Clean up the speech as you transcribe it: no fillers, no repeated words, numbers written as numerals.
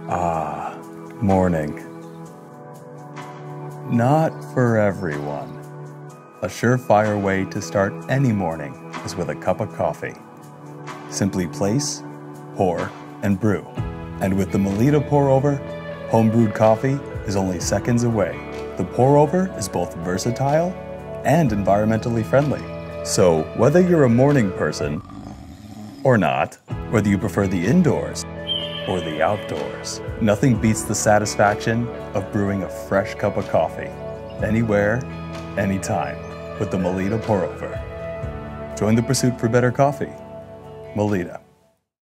Ah, morning. Not for everyone. A surefire way to start any morning is with a cup of coffee. Simply place, pour, and brew. And with the Melitta pour-over, home-brewed coffee is only seconds away. The pour-over is both versatile and environmentally friendly. So whether you're a morning person or not, whether you prefer the indoors or the outdoors, nothing beats the satisfaction of brewing a fresh cup of coffee. Anywhere, anytime, with the Melitta pour-over. Join the pursuit for better coffee. Melitta.